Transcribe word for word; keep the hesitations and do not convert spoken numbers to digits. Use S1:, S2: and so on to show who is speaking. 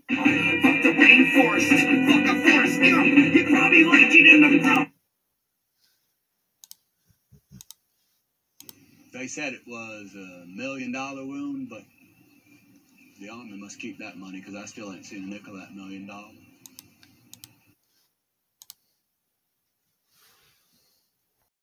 S1: Fuck the rainforest. Fuck a forest gump. You'd probably like it in the front.
S2: They said it was a million dollar wound, but the army must keep that money because I still ain't seen a nickel of that million dollars.